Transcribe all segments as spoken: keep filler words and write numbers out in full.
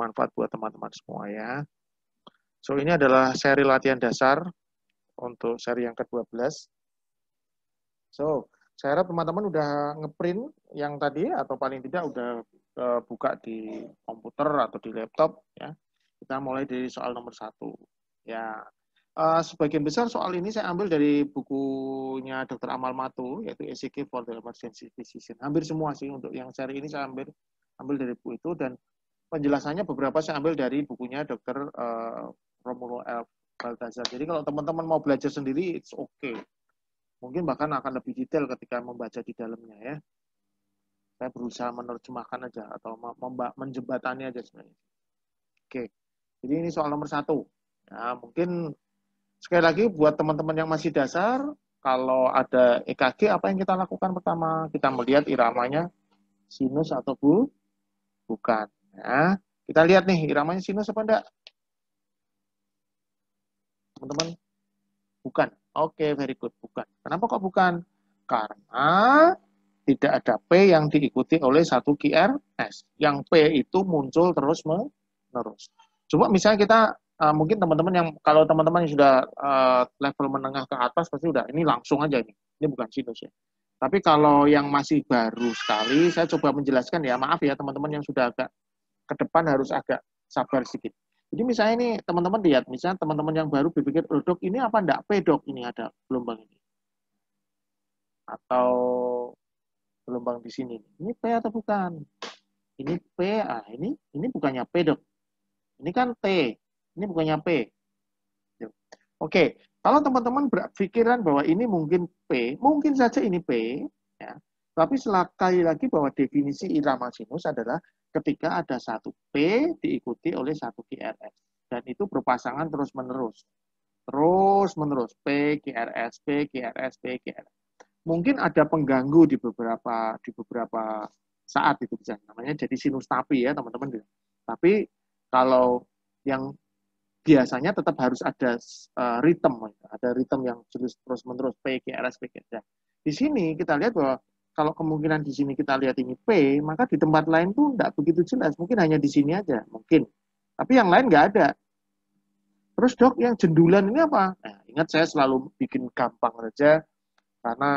bermanfaat buat teman-teman semua ya. So, ini adalah seri latihan dasar untuk seri yang ke dua belas. So, saya harap teman-teman udah ngeprint yang tadi atau paling tidak udah uh, buka di komputer atau di laptop ya. Kita mulai dari soal nomor satu. Ya, uh, sebagian besar soal ini saya ambil dari bukunya dokter Amal Matu, yaitu E C G for the Emergency Physician. Hampir semua sih untuk yang seri ini saya ambil ambil dari buku itu, dan penjelasannya beberapa saya ambil dari bukunya dokter uh, Romulo L. Baltazar. Jadi kalau teman-teman mau belajar sendiri, it's okay. Mungkin bahkan akan lebih detail ketika membaca di dalamnya ya. Saya berusaha menerjemahkan aja atau menjembatani aja sebenarnya. Oke, jadi ini soal nomor satu. Ya, mungkin sekali lagi buat teman-teman yang masih dasar, kalau ada E K G apa yang kita lakukan pertama? Kita melihat iramanya sinus atau bu? Bukan. Ya, kita lihat nih iramanya sinus apa enggak? Teman-teman, bukan. Oke, very good. Bukan. Kenapa kok bukan? Karena tidak ada P yang diikuti oleh satu Q R S. Yang P itu muncul terus-menerus. Coba misalnya kita, uh, mungkin teman-teman yang, kalau teman-teman yang sudah uh, level menengah ke atas, pasti udah, ini langsung aja ini. Ini bukan sinus ya. Tapi kalau yang masih baru sekali, saya coba menjelaskan ya, maaf ya teman-teman yang sudah agak ke depan harus agak sabar sedikit. Jadi misalnya ini teman-teman lihat, misalnya teman-teman yang baru berpikir, oh dok ini apa enggak P dok, ini ada gelombang ini. Atau gelombang di sini. Ini P atau bukan? Ini P, ah ini ini bukannya P dok. Ini kan T, ini bukannya P. Oke, kalau teman-teman berpikiran bahwa ini mungkin P, mungkin saja ini P, ya. Tapi sekali lagi bahwa definisi irama sinus adalah ketika ada satu P diikuti oleh satu Q R S. Dan itu berpasangan terus-menerus. Terus-menerus. P, Q R S, P, Q R S, P, Q R S. Mungkin ada pengganggu di beberapa di beberapa saat itu bisa. Namanya jadi sinus tapi ya teman-teman. Tapi kalau yang biasanya tetap harus ada uh, ritme. Ada ritme yang terus-menerus. P, Q R S, P, Q R S. Di sini kita lihat bahwa kalau kemungkinan di sini kita lihat ini P, maka di tempat lain tuh tidak begitu jelas. Mungkin hanya di sini aja, mungkin. Tapi yang lain nggak ada. Terus dok, yang jendulan ini apa? Nah, ingat saya selalu bikin gampang saja, karena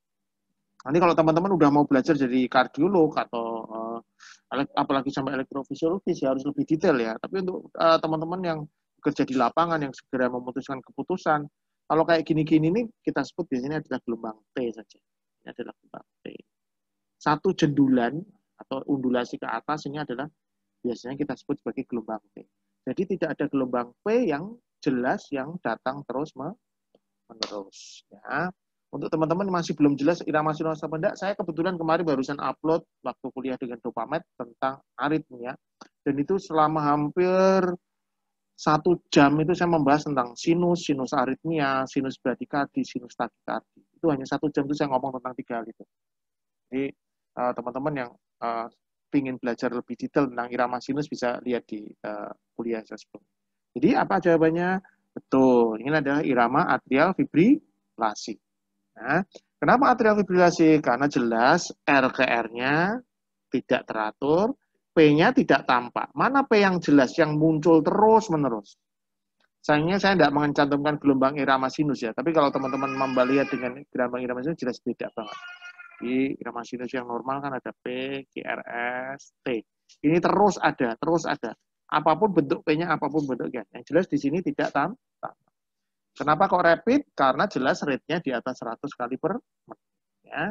nanti kalau teman-teman udah mau belajar jadi kardiolog atau uh, apalagi sampai elektrofisiologis ya harus lebih detail ya. Tapi untuk uh, teman-teman yang bekerja di lapangan, yang segera memutuskan keputusan, kalau kayak gini-gini ini kita sebut biasanya adalah gelombang T saja. Ini adalah gelombang T. Satu jendulan atau undulasi ke atas ini adalah biasanya kita sebut sebagai gelombang T. Jadi tidak ada gelombang P yang jelas yang datang terus menerus. Ya. Untuk teman-teman masih belum jelas irama sinus apa enggak, saya kebetulan kemarin barusan upload waktu kuliah dengan Dopamed tentang aritmia. Dan itu selama hampir satu jam itu saya membahas tentang sinus, sinus aritmia, sinus bradikadi, sinus takikardi. Itu hanya satu jam itu saya ngomong tentang tiga hal itu. Jadi teman-teman uh, yang uh, ingin belajar lebih detail tentang irama sinus bisa lihat di uh, kuliah saya sebelumnya. Jadi apa jawabannya? Betul, ini adalah irama atrial fibrilasi. Nah, kenapa atrial fibrilasi? Karena jelas R ke R-nya tidak teratur, P-nya tidak tampak. Mana P yang jelas, yang muncul terus-menerus? Sayangnya saya tidak mencantumkan gelombang irama sinus ya, tapi kalau teman-teman melihat dengan gelombang irama sinus jelas beda banget. Di irama sinus yang normal kan ada P, Q R S, T. Ini terus ada, terus ada. Apapun bentuk P-nya, apapun bentuknya. Yang jelas di sini tidak tampak. Kenapa kok rapid? Karena jelas rate-nya di atas seratus kali per menit. Ya.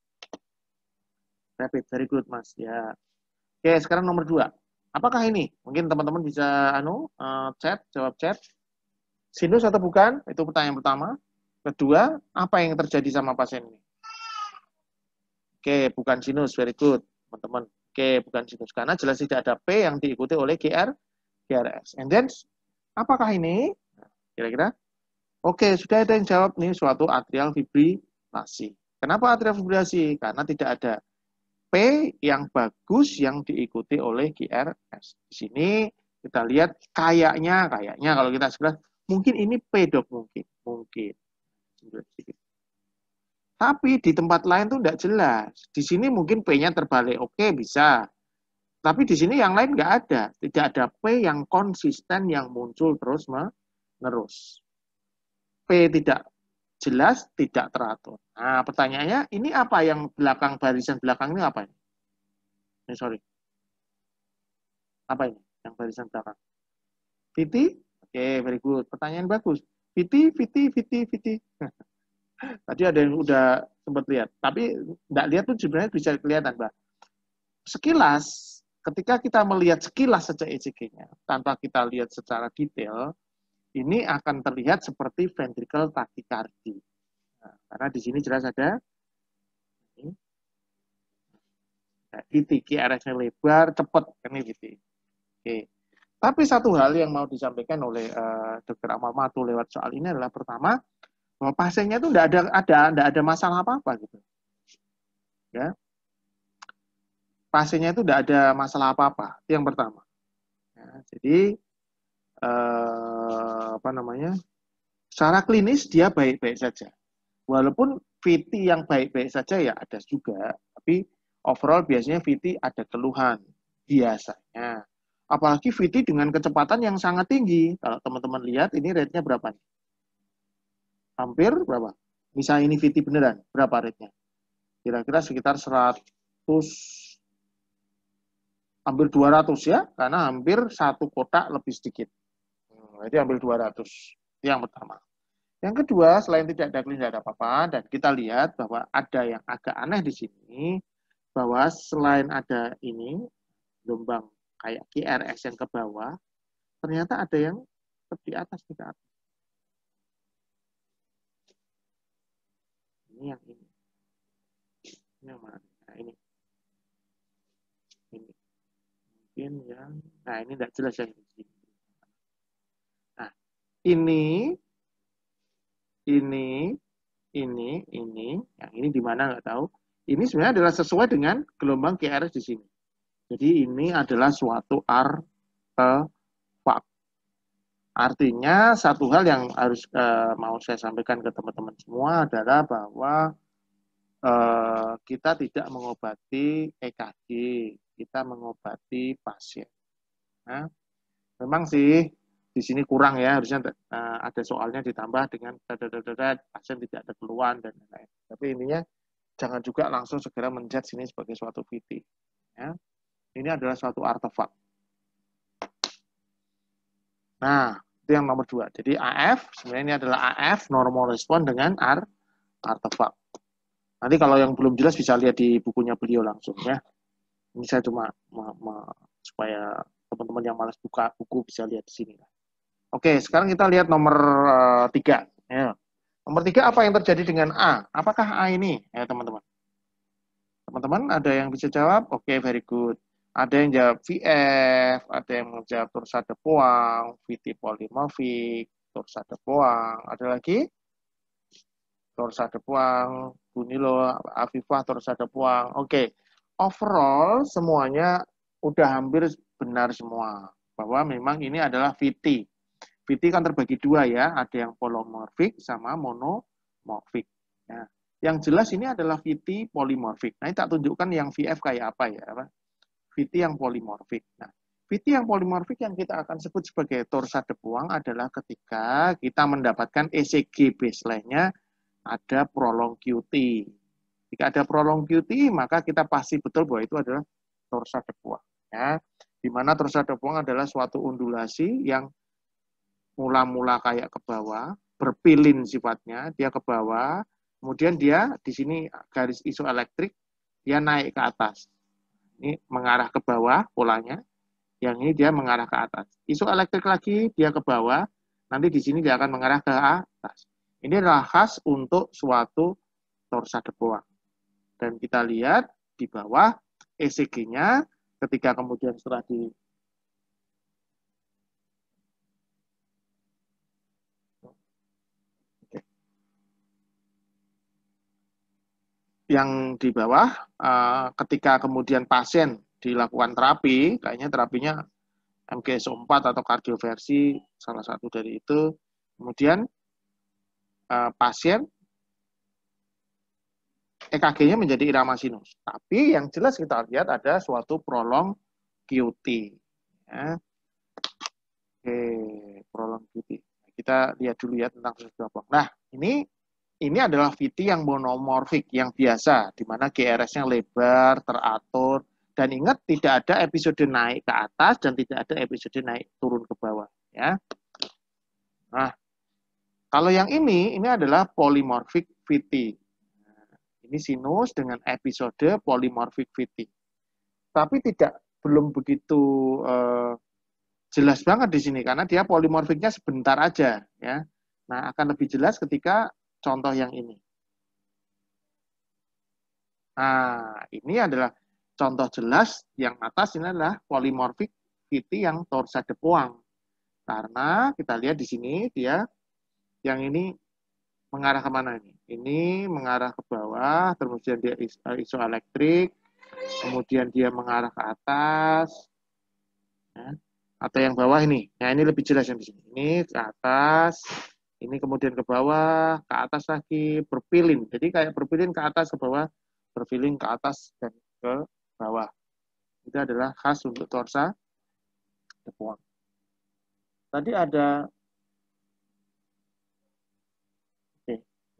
Rapid, very good mas. Ya. Oke, sekarang nomor dua. Apakah ini? Mungkin teman-teman bisa anu uh, chat, jawab chat. Sinus atau bukan? Itu pertanyaan pertama. Kedua, apa yang terjadi sama pasien ini? Oke, bukan sinus, very good, teman-teman. Oke, bukan sinus. Karena jelas tidak ada P yang diikuti oleh Q R, Q R S. And then, apakah ini? Kira-kira? Oke, sudah ada yang jawab nih, suatu atrial fibrilasi. Kenapa atrial fibrilasi? Karena tidak ada P yang bagus yang diikuti oleh Q R S. Di sini kita lihat kayaknya, kayaknya kalau kita sekilas, mungkin ini P dok, mungkin. Mungkin. Tapi di tempat lain tuh tidak jelas. Di sini mungkin P-nya terbalik. Oke, bisa. Tapi di sini yang lain nggak ada. Tidak ada P yang konsisten yang muncul terus-menerus. P tidak jelas, tidak teratur. Nah, pertanyaannya, ini apa yang belakang, barisan belakang ini apa ini? Eh, sorry. Apa ini yang barisan belakang? V T? Oke, okay, very good. Pertanyaan bagus. V T, V T, V T, V T. Tadi ada yang udah sempat lihat. Tapi nggak lihat pun sebenarnya bisa kelihatan, Mbak. Sekilas, ketika kita melihat sekilas saja E C G-nya, tanpa kita lihat secara detail, ini akan terlihat seperti ventricle tachycardia. Nah, karena di sini jelas ada ini, V T, Q R S-nya lebar, cepat. Ini V T. Oke. Tapi satu hal yang mau disampaikan oleh uh, dokter Amal Matu lewat soal ini adalah pertama, bahwa pasiennya itu tidak ada ada tidak ada masalah apa-apa gitu. Ya. Pasiennya itu tidak ada masalah apa-apa. Itu yang pertama. Ya, jadi eh, apa namanya? Secara klinis dia baik-baik saja. Walaupun V T yang baik-baik saja ya ada juga, tapi overall biasanya V T ada keluhan biasanya. Apalagi V T dengan kecepatan yang sangat tinggi. Kalau teman-teman lihat ini rate-nya berapa nih? Hampir berapa? Misalnya ini V T beneran, berapa rate-nya? Kira-kira sekitar seratus, hampir dua ratus ya, karena hampir satu kotak lebih sedikit. Jadi hampir dua ratus. Itu yang pertama. Yang kedua, selain tidak ada klinis, tidak ada apa-apa, dan kita lihat bahwa ada yang agak aneh di sini, bahwa selain ada ini, gelombang kayak Q R S yang ke bawah, ternyata ada yang di atas, di atas. Ini yang ini. Ini yang mana? Nah, ini. Ini. Mungkin yang, nah ini tidak jelas yang di sini. Nah, ini, ini, ini, ini, yang ini di mana nggak tahu. Ini sebenarnya adalah sesuai dengan gelombang Q R S di sini. Jadi ini adalah suatu artefak. Artinya satu hal yang harus uh, mau saya sampaikan ke teman-teman semua adalah bahwa uh, kita tidak mengobati E K G, kita mengobati pasien. Nah, memang sih di sini kurang ya, harusnya uh, ada soalnya ditambah dengan pasien tidak ada keluhan dan lain-lain. Tapi intinya jangan juga langsung segera menjudge sini sebagai suatu V T. Ya. Ini adalah suatu artefak. Nah, itu yang nomor dua. Jadi A F, sebenarnya ini adalah A F, normal respon dengan art, artefak. Nanti kalau yang belum jelas bisa lihat di bukunya beliau langsung ya. Ini saya cuma ma ma supaya teman-teman yang malas buka buku bisa lihat di sini. Oke, sekarang kita lihat nomor uh, tiga. Ya. Nomor tiga, apa yang terjadi dengan A? Apakah A ini? Ya, teman-teman. Teman-teman, ada yang bisa jawab? Oke, very good. Ada yang jawab V F, ada yang menjawab torsade Poang, V T polimorfik, torsade Poang. Ada lagi? Torsade Poang, Bunilo, Afifah, torsade Poang. Oke, overall semuanya udah hampir benar semua. Bahwa memang ini adalah V T. V T kan terbagi dua ya, ada yang polymorfik sama monomorfik. Nah, yang jelas ini adalah V T polimorfik. Nah, ini tak tunjukkan yang V F kayak apa ya, V T yang polimorfik. Nah, V T yang polimorfik yang kita akan sebut sebagai torsade Poang adalah ketika kita mendapatkan E C G baseline-nya ada prolong Q T. Jika ada prolong Q T, maka kita pasti betul bahwa itu adalah torsade Poang. Ya, di mana torsade Poang adalah suatu undulasi yang mula-mula kayak ke bawah, berpilin sifatnya, dia ke bawah, kemudian dia di sini garis isoelektrik, dia naik ke atas. Ini mengarah ke bawah polanya, yang ini dia mengarah ke atas. Isoelektrik lagi, dia ke bawah, nanti di sini dia akan mengarah ke atas. Ini adalah khas untuk suatu torsade Poang. Dan kita lihat di bawah E C G-nya, ketika kemudian setelah di yang di bawah, uh, ketika kemudian pasien dilakukan terapi, kayaknya terapinya M G S O empat atau kardioversi, salah satu dari itu, kemudian uh, pasien E K G-nya menjadi irama sinus. Tapi yang jelas kita lihat ada suatu prolong Q T. Ya. Oke, prolong Q T. Kita lihat dulu ya tentang proses buang. Nah, ini ini adalah V T yang monomorfik, yang biasa, di mana G R S-nya lebar, teratur, dan ingat tidak ada episode naik ke atas dan tidak ada episode naik turun ke bawah. Ya. Nah, kalau yang ini, ini adalah polymorphic V T. Ini sinus dengan episode polymorphic V T. Tapi tidak belum begitu uh, jelas banget di sini karena dia polimorfiknya sebentar aja ya. Nah, akan lebih jelas ketika contoh yang ini. Nah, ini adalah contoh jelas yang atas ini adalah polimorfik V T yang torsa Depuang. Karena kita lihat di sini dia yang ini mengarah kemana ini? Ini mengarah ke bawah, kemudian dia isoelektrik, kemudian dia mengarah ke atas. Ya. Atau yang bawah ini. Nah, ini lebih jelas yang di sini. Ini ke atas, ini kemudian ke bawah, ke atas lagi, berpilin. Jadi kayak berpilin ke atas ke bawah, berpilin ke atas dan ke bawah. Itu adalah khas untuk torsa Depuang. Tadi ada oke.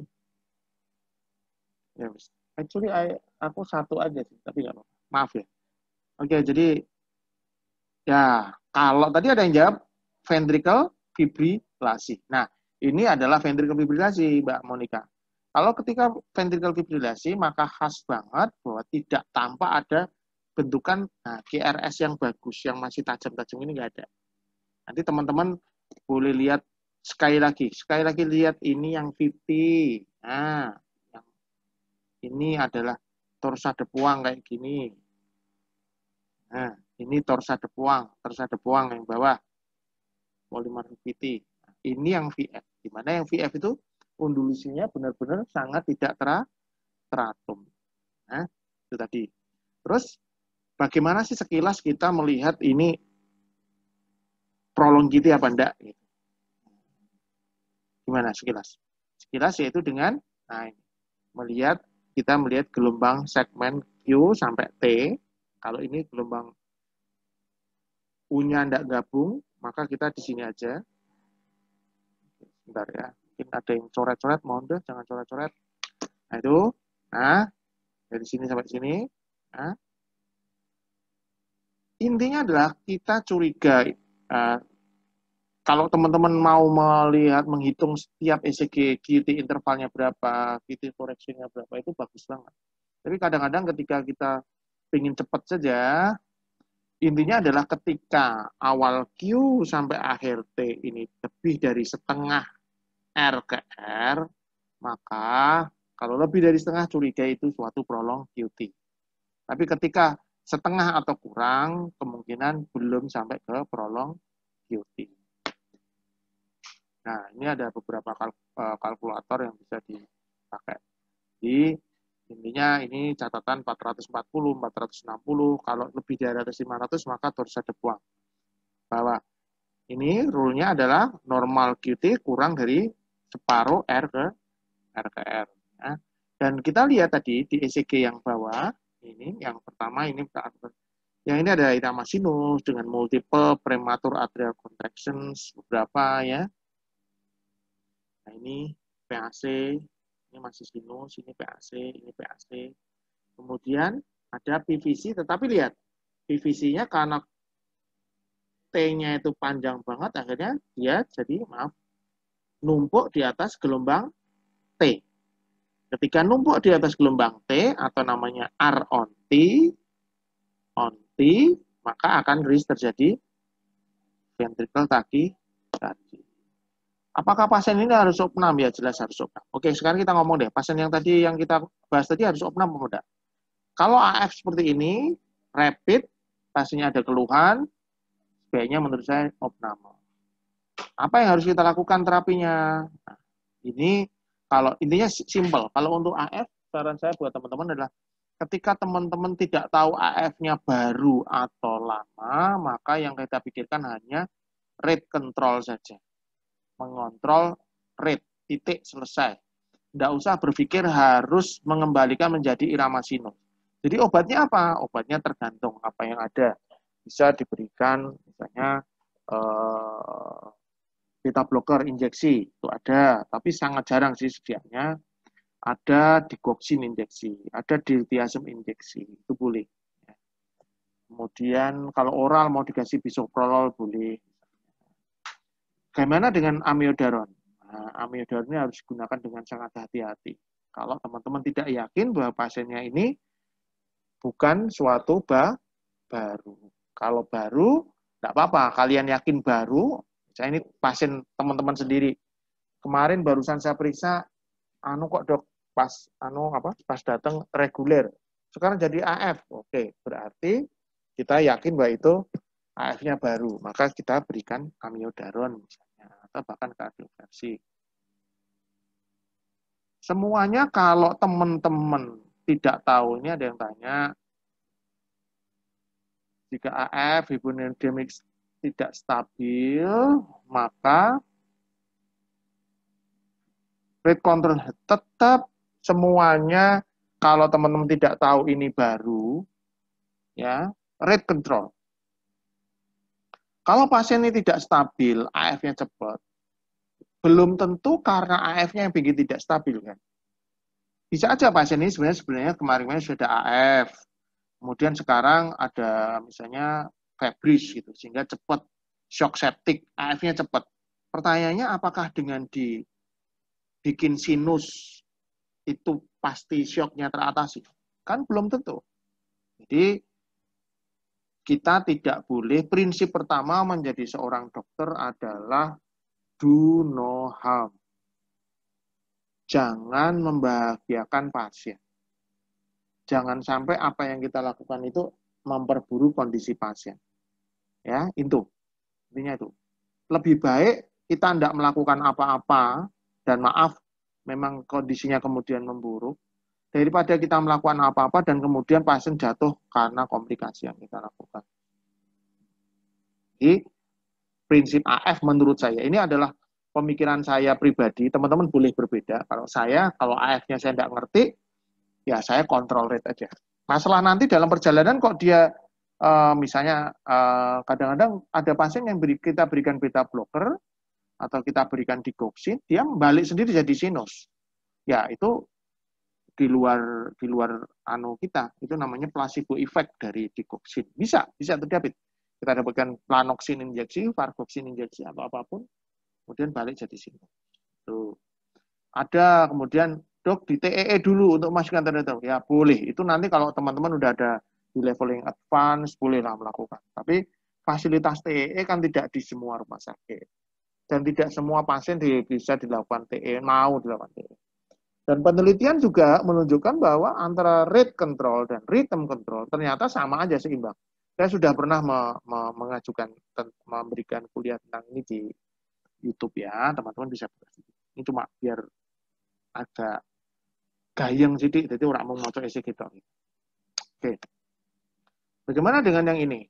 Ya, actually I, aku satu aja sih, tapi nggak apa-apa. Maaf ya. Oke, jadi ya, kalau tadi ada yang jawab ventricle fibrilasi. Nah, ini adalah ventricle fibrilasi, Mbak Monica. Kalau ketika ventricle fibrilasi, maka khas banget bahwa tidak tampak ada bentukan nah, G R S yang bagus, yang masih tajam-tajam ini nggak ada. Nanti teman-teman boleh lihat sekali lagi. Sekali lagi lihat ini yang V T. Nah, yang ini adalah torsa Depuang kayak gini. Nah, ini torsa Depuang, torsa Depuang yang bawah, polymorphic V T. Ini yang V F, di mana yang V F itu undulasinya benar-benar sangat tidak teratur. Nah, itu tadi. Terus, bagaimana sih sekilas kita melihat ini prolong G T apa enggak? Gimana sekilas? Sekilas yaitu dengan, nah ini, melihat, kita melihat gelombang segmen Q sampai T. Kalau ini gelombang U-nya enggak gabung, maka kita di sini aja. Bentar ya, mungkin ada yang coret-coret, mohon deh, jangan coret-coret. Nah itu, nah dari sini sampai sini. Nah, intinya adalah kita curiga. Uh, kalau teman-teman mau melihat, menghitung setiap E C G, Q T intervalnya berapa, Q T correction-nya berapa, itu bagus banget. Tapi kadang-kadang ketika kita ingin cepat saja, intinya adalah ketika awal Q sampai akhir T ini lebih dari setengah R ke R, maka kalau lebih dari setengah curiga itu suatu prolong Q T. Tapi ketika setengah atau kurang, kemungkinan belum sampai ke prolong Q T. Nah, ini ada beberapa kalkulator yang bisa dipakai. Di intinya ini catatan empat ratus empat puluh, empat ratus enam puluh, kalau lebih dari atas lima ratus maka torsa Depuang. Bahwa ini rule-nya adalah normal Q T kurang dari separuh R ke R ke R. Ya. Dan kita lihat tadi di E C G yang bawah, ini yang pertama ini yang ini ada irama sinus dengan multiple premature atrial contractions beberapa ya. Nah ini P A C, ini masih sinus, ini P A C, ini P A C. Kemudian ada P V C, tetapi lihat P V C-nya karena T-nya itu panjang banget, akhirnya dia jadi maaf numpuk di atas gelombang T. Ketika numpuk di atas gelombang T atau namanya R on T, on T, maka akan risk terjadi ventricle tachycardia. Apakah pasien ini harus opnam? Ya jelas harus opnam. Oke, sekarang kita ngomong deh, pasien yang tadi yang kita bahas tadi harus opnam atau enggak? Kalau A F seperti ini, rapid, pasiennya ada keluhan, sebaiknya menurut saya opnam. Apa yang harus kita lakukan terapinya? Nah, ini kalau intinya simple. Kalau untuk A F, saran saya buat teman-teman adalah ketika teman-teman tidak tahu A F-nya baru atau lama, maka yang kita pikirkan hanya rate control saja. Mengontrol rate, titik, selesai. Tidak usah berpikir harus mengembalikan menjadi irama sinus. Jadi obatnya apa? Obatnya tergantung apa yang ada. bisa diberikan misalnya eh, beta blocker injeksi, itu ada, tapi sangat jarang sih sedianya. Ada digoxin injeksi, ada diltiazem injeksi, itu boleh. Kemudian kalau oral mau dikasih bisoprolol boleh. Bagaimana dengan amiodaron? Nah, amiodaron ini harus digunakan dengan sangat hati-hati. Kalau teman-teman tidak yakin bahwa pasiennya ini bukan suatu ba baru. Kalau baru, tidak apa-apa. Kalian yakin baru, saya ini pasien teman-teman sendiri. Kemarin barusan saya periksa, anu kok dok, pas anu apa? Pas datang reguler. Sekarang jadi A F. Oke, berarti kita yakin bahwa itu A F-nya baru. Maka kita berikan amiodaron misalnya, atau bahkan kardioversi. Semuanya kalau teman-teman tidak tahu, ini ada yang tanya, jika A F hipodinamik tidak stabil, maka rate control tetap semuanya, kalau teman-teman tidak tahu ini baru, ya rate control. Kalau pasien ini tidak stabil, A F-nya cepat, belum tentu karena A F-nya yang bikin tidak stabil kan. Bisa aja pasien ini sebenarnya sebenarnya kemarin-kemarin sudah A F, kemudian sekarang ada misalnya febris gitu, sehingga cepat shock septic, A F-nya cepat. Pertanyaannya apakah dengan dibikin sinus itu pasti shocknya teratasi? Kan belum tentu. Jadi kita tidak boleh, prinsip pertama menjadi seorang dokter adalah do no harm. Jangan membahagiakan pasien. Jangan sampai apa yang kita lakukan itu memperburuk kondisi pasien. Ya, itu. Intinya itu. Lebih baik kita tidak melakukan apa-apa, dan maaf, memang kondisinya kemudian memburuk, daripada kita melakukan apa-apa dan kemudian pasien jatuh karena komplikasi yang kita lakukan. Jadi, prinsip A F menurut saya, ini adalah pemikiran saya pribadi, teman-teman boleh berbeda. Kalau saya, kalau A F-nya saya tidak ngerti, ya saya kontrol rate aja. Masalah nanti dalam perjalanan kok dia, uh, misalnya, kadang-kadang uh, ada pasien yang beri, kita berikan beta blocker, atau kita berikan digoxin, dia balik sendiri jadi sinus. Ya, itu di luar di luar anu kita, itu namanya placebo effect dari digoxin. Bisa, bisa terjadi. Kita dapatkan planoxin injeksi, vargoxin injeksi, atau apapun, kemudian balik jadi sinus. Tuh. Ada kemudian, dok di T E E dulu untuk masukkan ternyata. Ya boleh, itu nanti kalau teman-teman udah ada di level yang advance, bolehlah melakukan. Tapi fasilitas T E E kan tidak di semua rumah sakit. Dan tidak semua pasien bisa dilakukan T E E, mau dilakukan T E E. Dan penelitian juga menunjukkan bahwa antara rate control dan rhythm control ternyata sama aja, seimbang. Saya sudah pernah me me mengajukan, memberikan kuliah tentang ini di YouTube ya, teman-teman bisa belajar. Ini cuma biar agak gayeng sedikit, jadi orang mau ngocok isi gitu. Oke. Bagaimana dengan yang ini?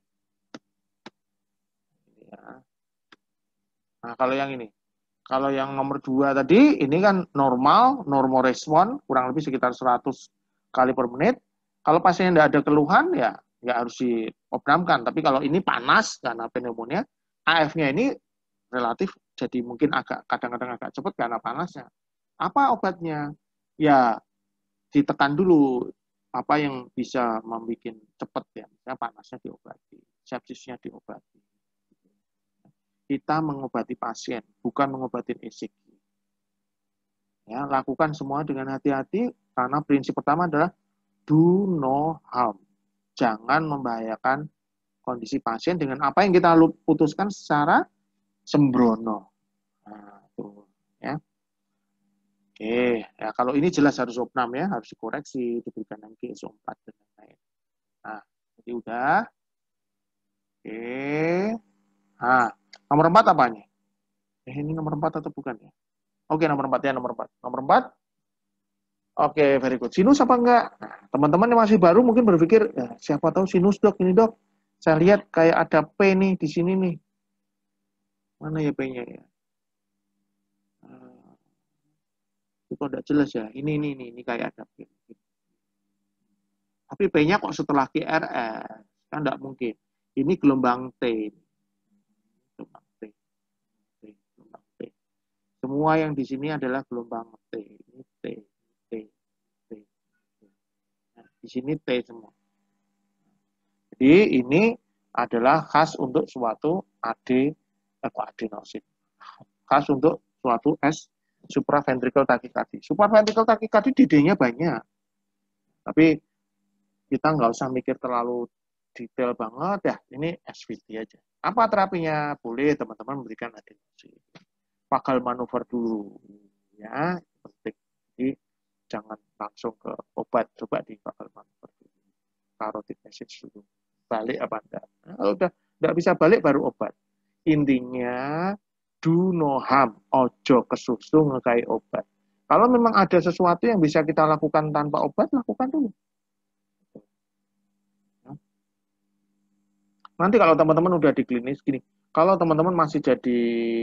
Nah, kalau yang ini. Kalau yang nomor dua tadi, ini kan normal, normal respon, kurang lebih sekitar seratus kali per menit. Kalau pasiennya tidak ada keluhan, ya nggak harus diopnamkan. Tapi kalau ini panas karena pneumonia, A F-nya ini relatif jadi mungkin agak kadang-kadang agak cepat karena panasnya. Apa obatnya? Ya ditekan dulu apa yang bisa membuat cepat ya. Misalnya panasnya diobati, sepsisnya diobati. Kita mengobati pasien, bukan mengobati E C G. Ya, lakukan semua dengan hati-hati, karena prinsip pertama adalah do no harm. Jangan membahayakan kondisi pasien dengan apa yang kita putuskan secara sembrono. Nah, tuh, ya. Oke, ya kalau ini jelas harus opnam ya, harus dikoreksi, diberikan yang G S O empat dan lain-lain. Nah, jadi udah. Oke. Nah, nomor empat apa nih? Eh, ini nomor empat atau bukan ya? Oke, nomor empat ya, nomor empat. Nomor empat. Oke, very good. Sinus apa enggak? Nah, teman-teman yang masih baru mungkin berpikir, ya, siapa tahu sinus dok, ini dok. Saya lihat kayak ada P nih di sini nih. Mana ya P-nya ya? Uh, itu kok tidak jelas ya. Ini, ini, ini, ini kayak ada P. Tapi P-nya kok setelah Q R S? Kan tidak mungkin. Ini gelombang T. Gelombang T. T. Gelombang T. Semua yang di sini adalah gelombang T. Ini T. T. T. Nah, di sini T semua. Jadi ini adalah khas untuk suatu A D, eh, adenosin. Khas untuk suatu S supraventricular tachycardia. Supraventricular tachycardia D D-nya banyak. Tapi kita nggak usah mikir terlalu detail banget ya. Ini S V T aja. Apa terapinya? Boleh teman-teman memberikan adenosin. Vagal manuver dulu. Ya, penting. Jadi jangan langsung ke obat. Coba di vagal manuver dulu. Carotid message dulu. Balik apa enggak? Nah, kalau udah enggak bisa balik baru obat. Intinya do no harm, ojo kesusu ngekai obat. Kalau memang ada sesuatu yang bisa kita lakukan tanpa obat, lakukan dulu. Nanti kalau teman-teman udah di klinis gini, kalau teman-teman masih jadi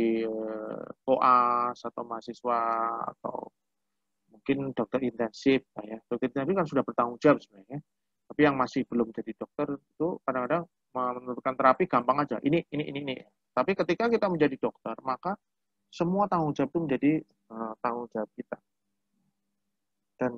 koas atau mahasiswa atau mungkin dokter intensif, ya dokter intensif kan sudah bertanggung jawab sebenarnya. Tapi yang masih belum jadi dokter itu kadang-kadang menentukan terapi gampang aja. Ini, ini, ini, ini. Tapi ketika kita menjadi dokter, maka semua tanggung jawab itu menjadi uh, tanggung jawab kita. Dan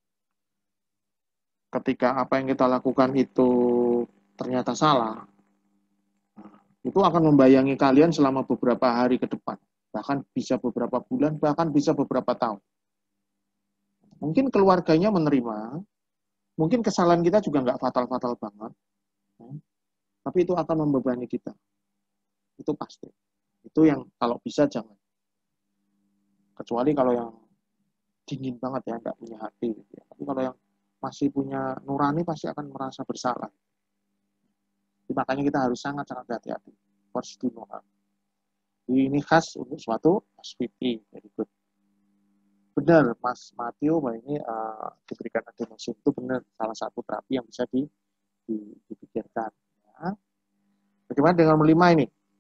ketika apa yang kita lakukan itu ternyata salah, itu akan membayangi kalian selama beberapa hari ke depan. Bahkan bisa beberapa bulan, bahkan bisa beberapa tahun. Mungkin keluarganya menerima, mungkin kesalahan kita juga nggak fatal-fatal banget, ya. Tapi itu akan membebani kita. Itu pasti. Itu yang kalau bisa jangan. Kecuali kalau yang dingin banget ya, nggak punya hati. Gitu ya. Tapi kalau yang masih punya nurani pasti akan merasa bersalah. Jadi, makanya kita harus sangat-sangat hati-hati. First do no harm. Ini khas untuk suatu S V T. Very good. Benar, Mas Matthew, bahwa ini uh, diberikan adenosin itu benar salah satu terapi yang bisa di, di, dipikirkan. Ya. Bagaimana dengan nomor lima ini?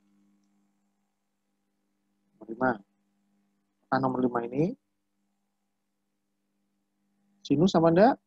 Nomor lima. Nah, nomor lima ini, sinus sama enggak?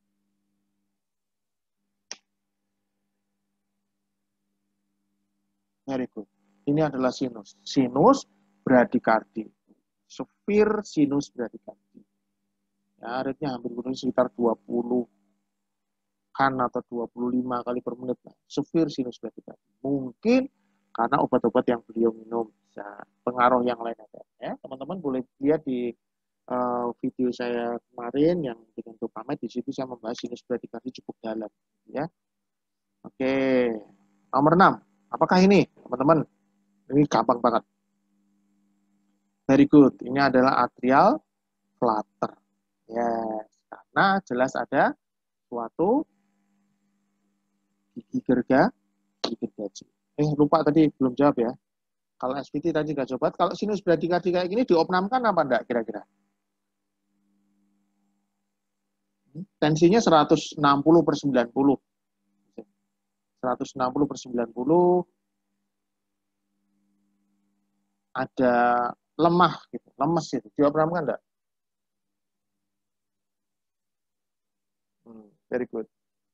Very good. Ini adalah sinus. Sinus bradikardi. Severe sinus bradikardi. Ya, rate-nya hampir kurang sekitar dua puluh kan atau dua puluh lima kali per menit. Nah, severe sinus bradikardi. Mungkin karena obat-obat yang beliau minum, bisa pengaruh yang lain ada. Ya, teman-teman boleh lihat di uh, video saya kemarin yang dengan dopamet, di situ saya membahas sinus bradikardi cukup dalam. Ya, oke. Nomor enam. Apakah ini, teman-teman? Ini gampang banget. Very good. Ini adalah atrial flutter. Yes. Karena jelas ada suatu gigi gerga, gigi gergaji. Eh, lupa tadi belum jawab ya. Kalau S V T tadi nggak coba. Kalau sinus bradikardi kayak gini diopnamkan apa enggak kira-kira? Tensinya seratus enam puluh per sembilan puluh. seratus enam puluh per sembilan puluh. Ada lemah gitu, lemes gitu. Diopnamkan enggak? Hmm, very good.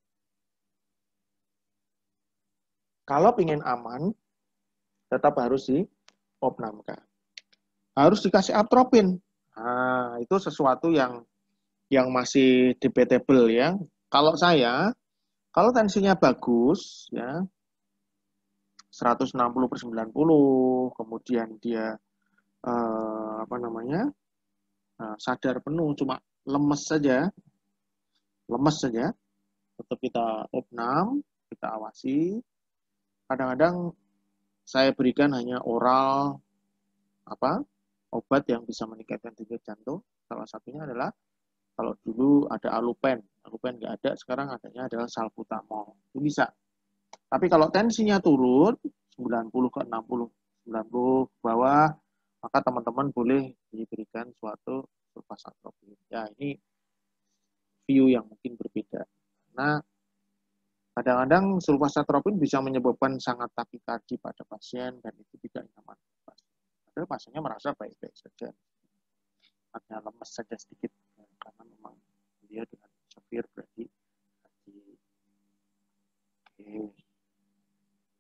Kalau ingin aman, tetap harus diopnamkan. Harus dikasih atropin. Nah, itu sesuatu yang yang masih debatable ya. Kalau saya, kalau tensinya bagus ya, seratus enam puluh per sembilan puluh, kemudian dia eh, apa namanya? Eh, sadar penuh, cuma lemes saja, lemes saja, tetap kita opnam, kita awasi. Kadang-kadang saya berikan hanya oral apa obat yang bisa meningkatkan denyut jantung. Salah satunya adalah kalau dulu ada alupen, alupen nggak ada, sekarang adanya adalah salbutamol. Itu bisa. Tapi kalau tensinya turun sembilan puluh ke enam puluh, sembilan puluh ke bawah, maka teman-teman boleh diberikan suatu sulfasaltropin. Ya, ini view yang mungkin berbeda. Karena kadang-kadang sulfasaltropin bisa menyebabkan sangat takikardi pada pasien dan itu tidak nyaman. Padahal pasiennya merasa baik-baik saja. Hanya lemes saja sedikit karena memang dia dengan severe berarti. Oke.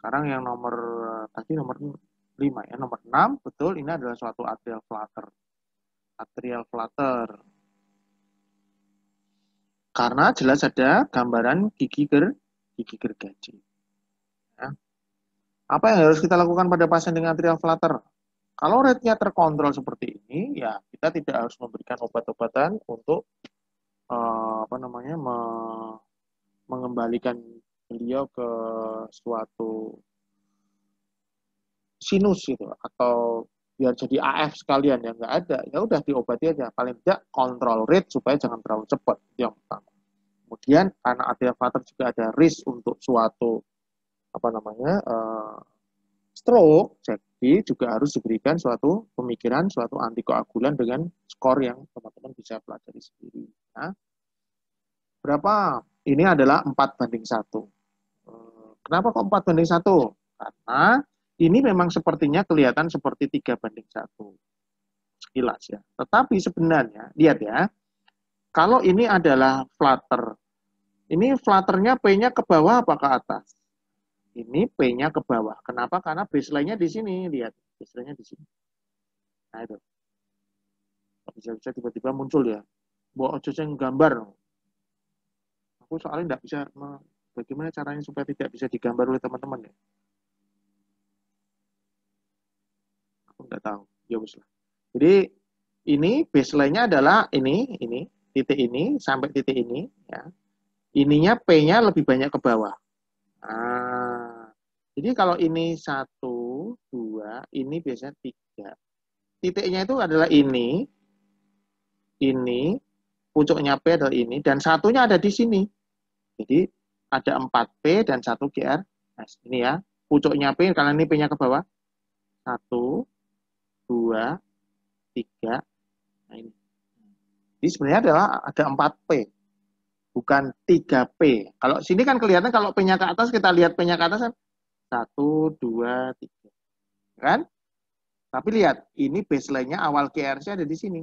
Sekarang yang nomor tadi nomor lima ya, nomor enam betul ini adalah suatu atrial flutter. Atrial flutter. Karena jelas ada gambaran gigi ger gigi gergaji. Ya. Apa yang harus kita lakukan pada pasien dengan atrial flutter? Kalau rate-nya terkontrol seperti ini, ya kita tidak harus memberikan obat-obatan untuk uh, apa namanya me mengembalikan beliau ke suatu sinus gitu atau biar jadi A F sekalian ya nggak ada, ya udah diobati aja, paling tidak kontrol rate supaya jangan terlalu cepat, yang pertama. Kemudian karena atrial flutter juga ada risk untuk suatu apa namanya uh, stroke, jadi juga harus diberikan suatu pemikiran, suatu antikoagulan dengan skor yang teman-teman bisa pelajari sendiri. Nah, berapa? Ini adalah empat banding satu. Kenapa kok empat banding satu? Karena ini memang sepertinya kelihatan seperti tiga banding satu. Sekilas ya. Tetapi sebenarnya, lihat ya, kalau ini adalah flutter, ini flutternya P-nya ke bawah apa ke atas? Ini P-nya ke bawah. Kenapa? Karena baseline-nya di sini. Lihat, baseline-nya di sini. Nah itu. Bisa-bisa tiba-tiba muncul ya. Bawa ojo yang gambar. Aku soalnya nggak bisa, bagaimana caranya supaya tidak bisa digambar oleh teman-teman ya. Aku nggak tahu. Ya wis lah. Jadi ini baseline-nya adalah ini, ini, titik ini sampai titik ini. Ya. Ininya P-nya lebih banyak ke bawah. Nah, jadi kalau ini satu, dua, ini biasanya tiga. Titiknya itu adalah ini, ini, pucuknya P adalah ini, dan satunya ada di sini. Jadi ada empat P dan satu G R. Nah, ini ya, pucuknya P, karena ini P-nya ke bawah. Satu, dua, tiga. Nah ini. Jadi sebenarnya adalah ada empat P. Bukan tiga P. Kalau sini kan kelihatan kalau P-nya ke atas, kita lihat P-nya ke atas kan satu, dua, tiga. Kan? Tapi lihat, ini baseline-nya awal Q R S ada di sini.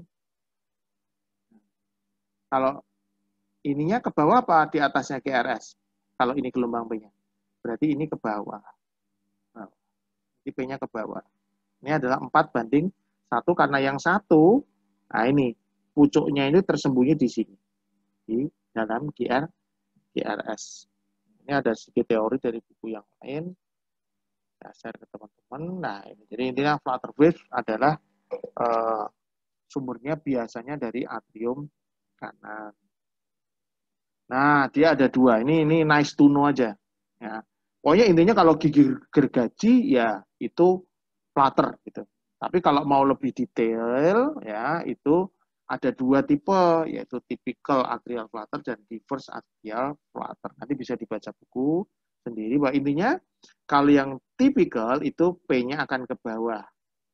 Kalau ininya ke bawah apa di atasnya Q R S? Kalau ini gelombang P-nya. Berarti ini ke bawah. Nah, ini P-nya ke bawah. Ini adalah empat banding satu karena yang satu, nah ini, pucuknya ini tersembunyi di sini. Di dalam Q R, Q R S. Ini ada sedikit teori dari buku yang lain. Saya share ke teman-teman. Nah, ini. Jadi intinya flutter wave adalah uh, sumbernya biasanya dari atrium kanan. Nah, dia ada dua. Ini ini nice to know aja. Ya. Pokoknya intinya kalau gigi gergaji ya itu flutter gitu. Tapi kalau mau lebih detail ya itu ada dua tipe, yaitu typical atrial flutter dan reverse atrial flutter. Nanti bisa dibaca buku sendiri, bahwa intinya kalau yang typical itu P-nya akan ke bawah.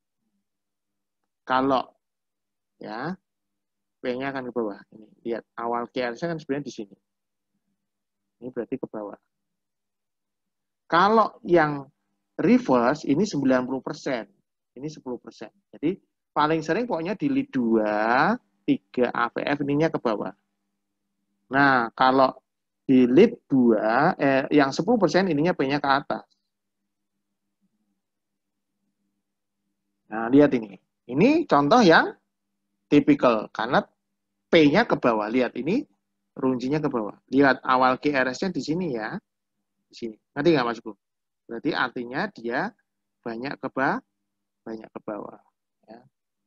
Kalau ya P-nya akan ke bawah. Ini lihat awal Q R S kan sebenarnya di sini. Ini berarti ke bawah. Kalau yang reverse ini sembilan puluh persen. Ini sepuluh persen. Jadi paling sering pokoknya di lead dua, tiga A V F ininya ke bawah. Nah, kalau di lead dua, eh, yang sepuluh persen ininya P-nya ke atas. Nah, lihat ini. Ini contoh yang typical, karena P-nya ke bawah. Lihat, ini runcinya ke bawah. Lihat, awal Q R S-nya di sini ya. Di sini. Nanti nggak masuk? Berarti artinya dia banyak ke bawah. Banyak ke bawah. Ya.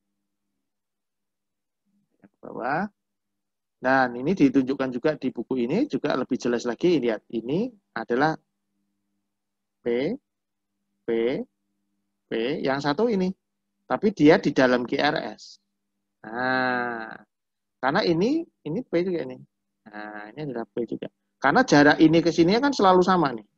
Banyak ke bawah. Dan ini ditunjukkan juga di buku ini, juga lebih jelas lagi. Lihat, ini adalah P, P, P, yang satu ini. Tapi dia di dalam Q R S. Nah, karena ini, ini P juga ini. Nah, ini adalah P juga. Karena jarak ini ke sini kan selalu sama nih.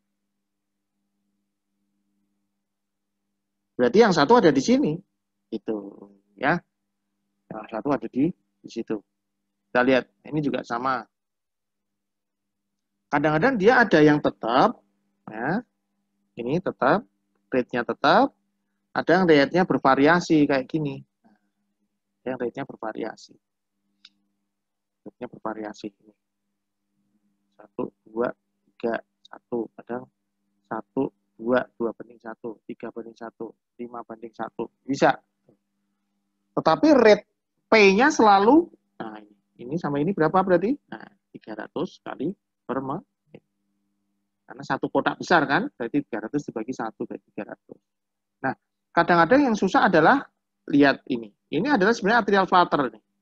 Berarti yang satu ada di sini. Itu, ya. Yang satu ada di, di situ. Kita lihat, ini juga sama. Kadang-kadang dia ada yang tetap, ya. Ini tetap, rate-nya tetap. Ada yang rate-nya bervariasi kayak gini. Yang rate-nya bervariasi. Rate-nya bervariasi. Satu, dua, tiga, satu. Kadang satu, dua, dua banding satu, tiga banding satu, lima banding satu. Bisa. Tetapi rate P-nya selalu, nah ini, ini sama ini berapa berarti? Nah, tiga ratus kali per menit. Karena satu kotak besar kan, berarti tiga ratus dibagi satu, berarti tiga ratus. Nah, kadang-kadang yang susah adalah, lihat ini. Ini adalah sebenarnya atrial flutter. Nih.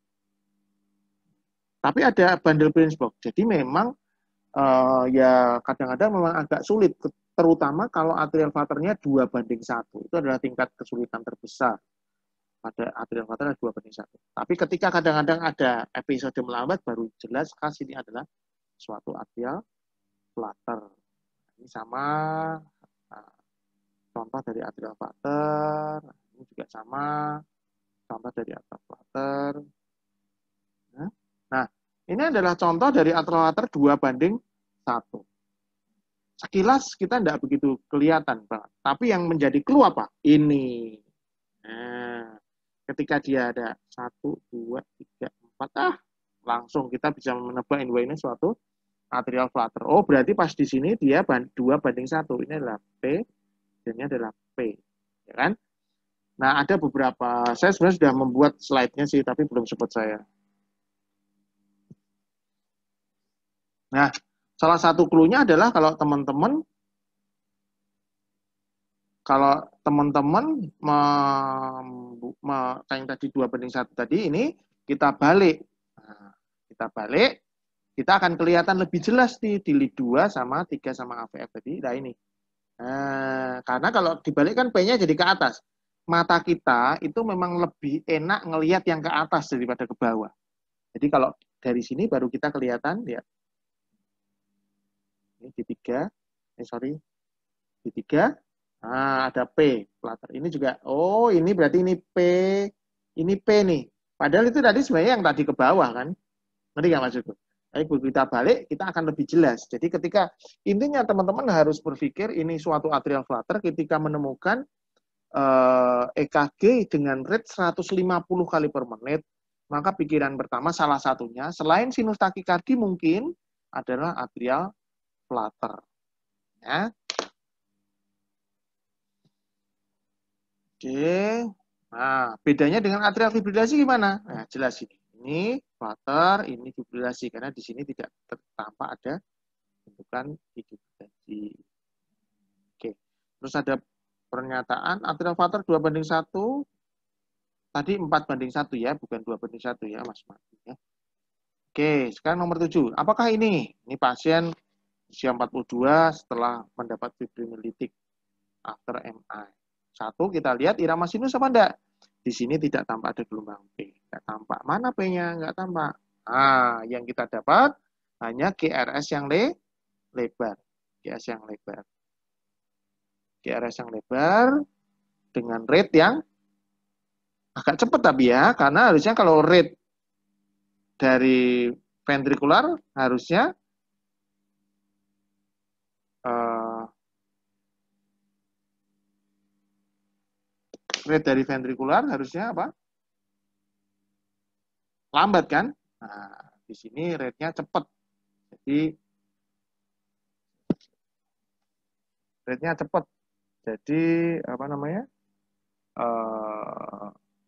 Tapi ada bundle branch block. Jadi memang uh, ya kadang-kadang memang agak sulit, terutama kalau atrial flutternya dua banding satu. Itu adalah tingkat kesulitan terbesar. Pada atrial flutter ada dua banding satu. Tapi ketika kadang-kadang ada episode melambat, baru jelas khas ini adalah suatu atrial flutter. Ini sama nah, contoh dari atrial flutter. Ini juga sama contoh dari atrial flutter. Nah, ini adalah contoh dari atrial flutter dua banding satu. Sekilas kita tidak begitu kelihatan, Pak. Tapi yang menjadi clue apa? Ini. Nah, ketika dia ada satu, dua, tiga, empat, ah, langsung kita bisa menebak ini suatu atrial flutter. Oh, berarti pas di sini dia dua banding satu. Ini adalah P, dan ini adalah P. Ya kan? Nah, ada beberapa, saya sebenarnya sudah membuat slide-nya sih, tapi belum sempat saya. Nah, salah satu clue-nya adalah kalau teman-teman kalau teman-teman yang tadi dua banding satu tadi ini kita balik. Nah, kita balik, kita akan kelihatan lebih jelas nih di lead dua sama tiga sama A V F tadi. Nah, ini. Nah, karena kalau dibalik kan P-nya jadi ke atas. Mata kita itu memang lebih enak ngelihat yang ke atas daripada ke bawah. Jadi kalau dari sini baru kita kelihatan ya. Ini di tiga, eh sorry, di tiga. Nah, ada P, flutter. Ini juga, oh ini berarti ini P, ini P nih. Padahal itu tadi sebenarnya yang tadi ke bawah kan. Ngerti nggak maksudku? Tapi begitu kita balik, kita akan lebih jelas. Jadi ketika, intinya teman-teman harus berpikir ini suatu atrial flutter ketika menemukan eh, E K G dengan rate seratus lima puluh kali per menit, maka pikiran pertama salah satunya, selain sinus takikardi mungkin, adalah atrial flutter. Ya. Oke, nah bedanya dengan atrial fibrilasi gimana? Nah jelas ini, ini flutter, ini fibrilasi karena di sini tidak tampak ada bentukan fibrilasi. Oke, terus ada pernyataan atrial flutter dua banding satu, tadi empat banding satu ya, bukan dua banding satu ya Mas Mati ya. Oke, sekarang nomor tujuh, apakah ini? Ini pasien usia empat puluh dua setelah mendapat fibrinolytik after M I. Satu, kita lihat irama sinus apa enggak? Di sini tidak tampak ada gelombang P. Enggak tampak. Mana P-nya? Enggak tampak. Nah, yang kita dapat hanya G R S yang le lebar. G R S yang lebar. G R S yang lebar dengan rate yang agak cepat tapi ya. Karena harusnya kalau rate dari ventrikular harusnya uh, rate dari ventrikular harusnya apa? Lambat kan? Nah, di sini rate-nya cepat. Jadi rate-nya cepat. Jadi apa namanya? Uh,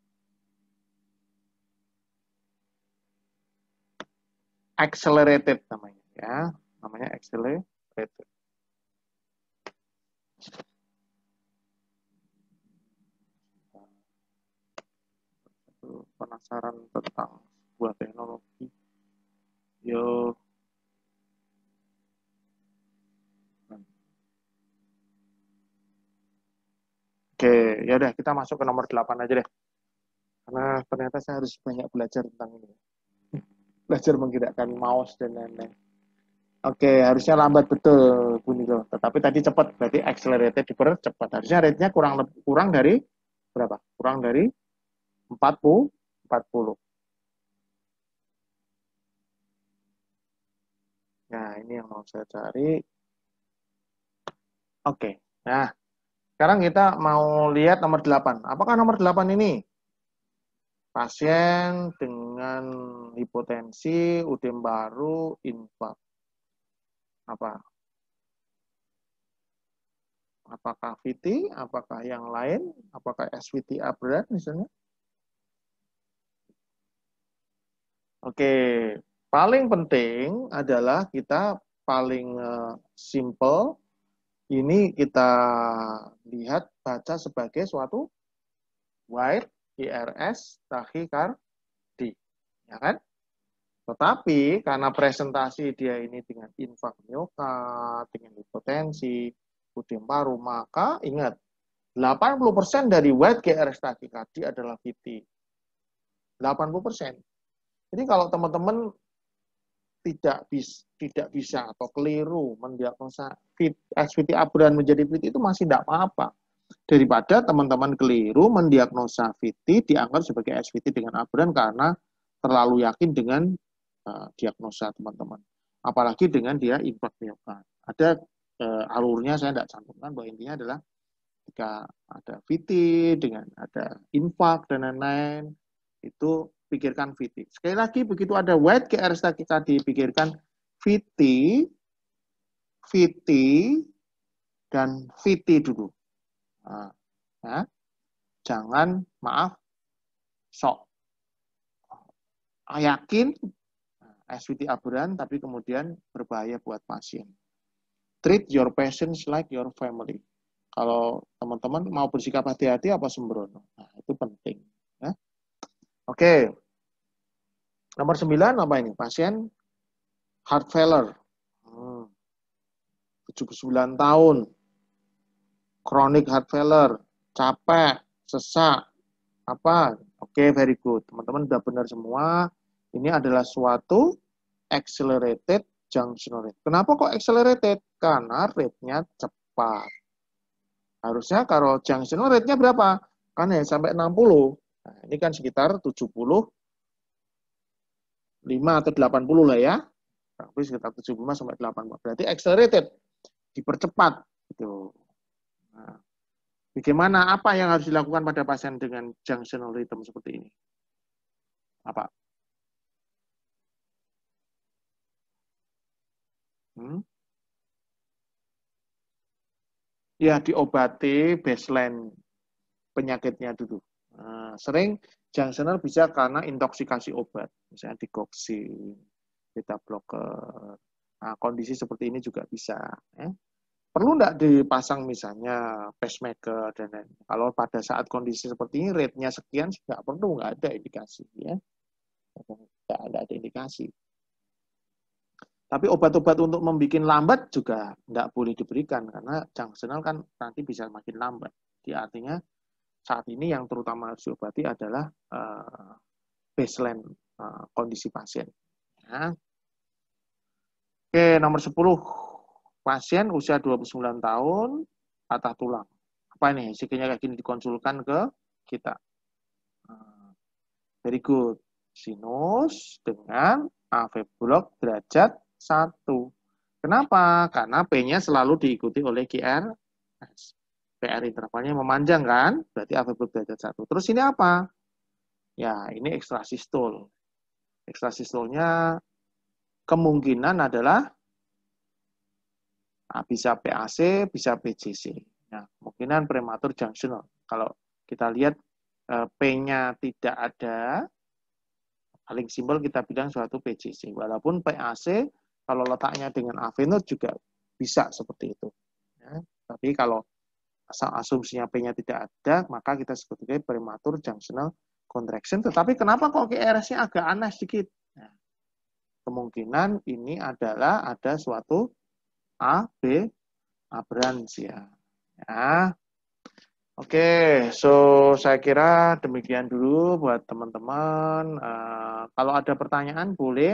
accelerated namanya ya. Namanya accelerated. Penasaran tentang sebuah teknologi. Yo. Oke, ya udah kita masuk ke nomor delapan aja deh. Karena ternyata saya harus banyak belajar tentang ini. Belajar menggerakkan mouse dan lain-lain. Oke, harusnya lambat betul bunyi tuh. Tetapi tadi cepat, berarti accelerated dipercepat. Harusnya rate-nya kurang kurang dari berapa? Kurang dari empat puluh. Nah, ini yang mau saya cari. Oke. Nah, sekarang kita mau lihat nomor delapan. Apakah nomor delapan ini? Pasien dengan hipotensi, udem baru, infak. Apa? Apakah V T, apakah yang lain, apakah S V T aberran misalnya? Oke, paling penting adalah kita paling uh, simple, ini kita lihat baca sebagai suatu wide I R S tachycardia, ya kan? Tetapi karena presentasi dia ini dengan infak miokard, dengan hipotensi, udem paru, maka ingat, delapan puluh persen dari wide G R S tachycardia adalah V T. delapan puluh persen. Jadi kalau teman-teman tidak bisa, tidak bisa atau keliru mendiagnosa S V T aberran menjadi V T itu masih tidak apa-apa. Daripada teman-teman keliru mendiagnosa V T dianggap sebagai S V T dengan aberran karena terlalu yakin dengan uh, diagnosa teman-teman. Apalagi dengan dia infak miokard. Ada uh, alurnya saya tidak cantumkan, bahwa intinya adalah jika ada V T dengan ada infak dan lain-lain, itu pikirkan V T. Sekali lagi, begitu ada wide G R S tachycardia, pikirkan V T, V T, dan V T dulu. Nah, ya. Jangan, maaf, sok yakin S V T aberran, tapi kemudian berbahaya buat pasien. Treat your patients like your family. Kalau teman-teman mau bersikap hati-hati apa sembrono. Nah, itu penting. Ya. Oke. Nomor sembilan apa ini? Pasien heart failure. Hmm. tujuh puluh sembilan tahun. Chronic heart failure. Capek, sesak. Apa? Oke, very good. Teman-teman sudah benar semua. Ini adalah suatu accelerated junctional rate. Kenapa kok accelerated? Karena rate-nya cepat. Harusnya kalau junctional rate-nya berapa? Kan ya sampai enam puluh. Nah, ini kan sekitar tujuh puluh lima atau delapan puluh lah ya. Tapi sekitar tujuh puluh lima sampai delapan puluh. Berarti accelerated. Dipercepat. Gitu. Nah, bagaimana, apa yang harus dilakukan pada pasien dengan junctional rhythm seperti ini? Apa? Hmm? Ya, diobati baseline penyakitnya dulu. Nah, sering junctional bisa karena intoksikasi obat, misalnya digoxin, beta blocker. Nah, kondisi seperti ini juga bisa. Ya. Perlu nggak dipasang misalnya pacemaker dan lain. Kalau pada saat kondisi seperti ini rate-nya sekian, nggak perlu, nggak ada indikasi. Ya. Nggak ada, ada indikasi. Tapi obat-obat untuk membuat lambat juga nggak boleh diberikan, karena junctional kan nanti bisa makin lambat. Jadi artinya saat ini yang terutama harus diobati adalah uh, baseline uh, kondisi pasien. Ya. Oke, nomor sepuluh. Pasien usia dua puluh sembilan tahun, patah tulang. Apa ini? Sikanya kayak gini dikonsulkan ke kita. Uh, very good. Sinus dengan A V block derajat satu. Kenapa? Karena P-nya selalu diikuti oleh Q R S. P R intervalnya memanjang kan? Berarti A V block derajat satu. Terus ini apa? Ya, ini ekstrasistul. Ekstrasistulnya kemungkinan adalah nah, bisa P A C, bisa P C C. Nah, kemungkinan prematur junctional. Kalau kita lihat P-nya tidak ada, paling simpel kita bilang suatu P C C. Walaupun P A C kalau letaknya dengan A V node juga bisa seperti itu. Ya, tapi kalau asumsinya P-nya tidak ada, maka kita sebut sebagai prematur junctional contraction. Tetapi kenapa kok Q R S-nya agak aneh sedikit? Nah, kemungkinan ini adalah ada suatu A B aberrans ya. Ya. Oke, so saya kira demikian dulu buat teman-teman. Uh, kalau ada pertanyaan boleh.